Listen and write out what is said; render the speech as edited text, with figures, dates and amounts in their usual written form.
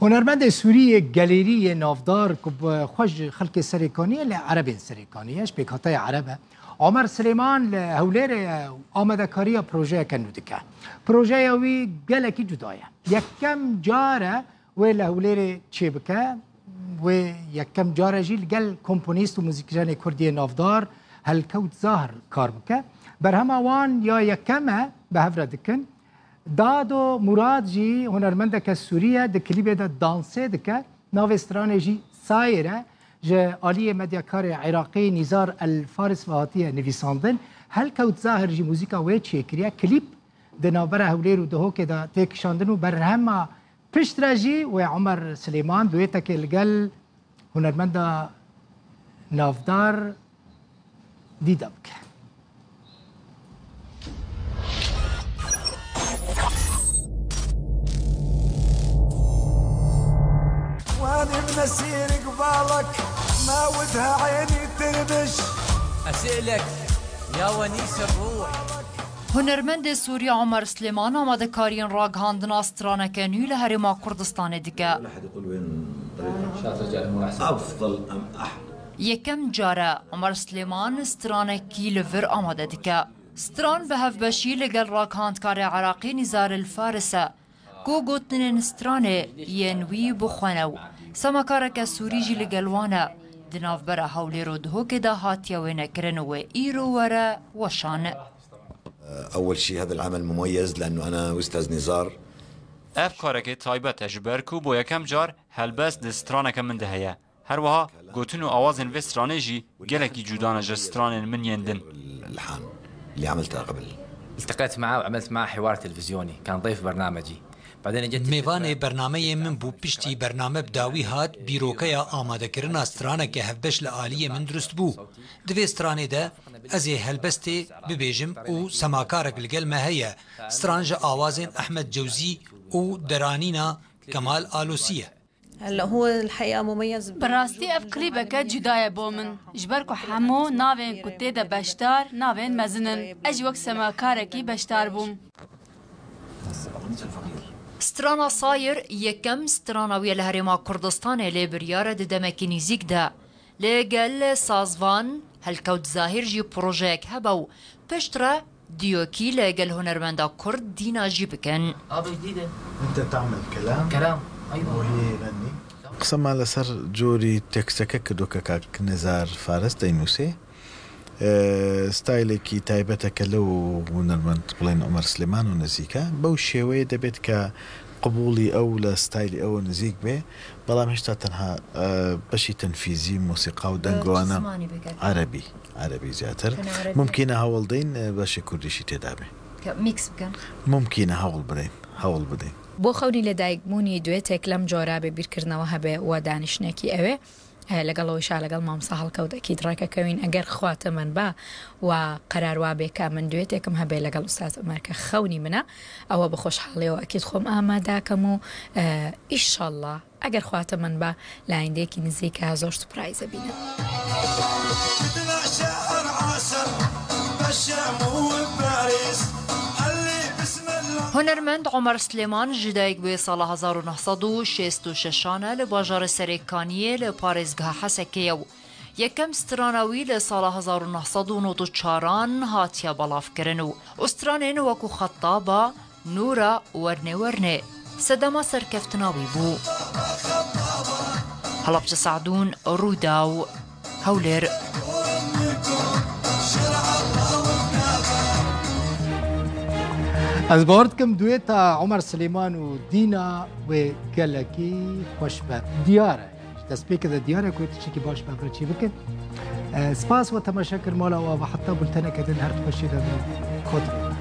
هنرمند سوریه گالری نافدار که خوش خلق سریکانیه لعرب سریکانیهش بکاتای عربه عمر سلیمان لهولیر آمده کاری پروژه کنودکه پروژه یوی گلکی جدایه یکم جاره و لهولیر چی بکه و یکم جاره جیل گل کمپونیست و موزیکجان کردی نافدار هلکوت ظاهر کار بکه بر هموان یا یکمه به هفره دکن داد و مراد جی هنرمنده که سوریه ده کلیب ده دانسه دکه ناو استرانجی سایره جه آلی مدیاکار عراقی نیزار الفارس و هاتیه نویساندن هل کوت ظاهر جی موزیکا وی چیه کریه کلیپ ده نابره هولیر و دهو که ده تکشاندن و بر همه پشت راجی و عمر سلیمان دویتا که لگل هنرمنده نافدار دیده بکه واني منسير قبالك ما ودها عيني تنبش اسألك يا ونيس الروح هنرمند سوری عمر سلیمان آماده کارین راگ هاندن استرانه کنی لهرما کردستان دیگه احد يقول وين طريق افضل ام احمد یکم جاره عمر سلیمان استرانه کی لور آماده دیگه استران به هف بشی لگل راگ هاندکار عراقی نیزار الفارسه کو گوتنین استرانه ینوی بخوانو سماکارک سوری جی لگلوانه دناف برا حولی رو دهو که ده هاتیا وینکرن و ایرو وره وشان اول شيء هذا العمل مميز لانه انا واستاذ نزار اف کارک تایبت اجبرکو بو یکم جار هلبس دسترانه من دهیا هر وها گوتنو آوازن و استرانه جی گلکی جودانه جسترانه من يندن الالحان اللي عملتها قبل التقيت معه وعملت معه حوار تلفزيوني كان ضيف برنامجي بعدين جت میوان برنامه من بو پشتی برنامه بداوی هات بیروکه آماده کرن استرانه که هفبش لعالیه من درست بو دوی استرانه ده از هلبستی ببیجم و سماکارک لگل ما هي استرانج آوازن احمد جوزی و درانینا کمال آلوسیه هلا هو الحقيقه مميز براستي اف كليبك جدايه بومن جبركو حمو ناوين كتيدا بشتار ناوين مزنن اجي وقت سماكاركي بشتار بوم سترانا صاير يكم سترانا ويا الهرما كردستان اللي بريارة دمكي نيزيك دا لقل سازفان هالكوت ظاهر جي بروجيك هبو بشترا ديوكي لقل هنرمندا كرد دينا جيبكن جديدة انت تعمل كلام ايوه وهي يغني قسم على سر جوري تكسكك كدوكاك نزار فارس دينوسي ستایلێکی تایبەتەکە لەو هونەرمەند بڵێن عومەر سلێمان و نزیکە بەو شێوەیە دەبێت کە قبوڵی ئەو لە ستایلی ئەوە نزیک بێ بەڵام هێشتا تەنها بەشی تەنفیزی موسیقا و دەنگوانە عەرەبی زیاتر ممکنە هەوڵدەین بەشی کوردیشی تێدا بێ ممکنە هەوڵ بدەین بۆ خەونی لە دایکبوونی دوێتێک لەم جۆرا بێ بیرکردنەوە هەبێ و دانیشتێکی ئەوێ لەگەڵەوەیشا لەگەڵ مامسا هەڵکەوتێکی دڕاکەکەوین ئەگەر خواتە من بە و قەراروا بێ کا من دوێتێکم هەبێ لەگەڵ ئوستاز عومەرکە خەونی منە ئەوە بە خۆشحاڵیەوە ئەکید خۆم ئاماداکەم و ئیشەڵڵا ئەگەر خواتە من بە لایندێکی نزیکە زۆر سوپرایزە بینم هنرمند عمر سلیمان جدایک به سال 1966 لباجار سریکانیه لپارێزگها حەسەکەیە و یەکەم سترانەوی لە ساڵ 1994 هاتیە بەڵافکردن و ئوسترانێن وەکو خەتابە نورە وەرنێ سەدەما سەرکەفتناوی بوو هەڵەبجە سعدون ڕوودا و هەولێر از بارد کم دویتا عمر سلیمان و دینا و گلکی خوش به دیاره دست پیک ده دیاره کویت چی که باش به برچی بکن سپاس و تماشا کرمالا و حتی بلتنه کدن هر خوشی ده کد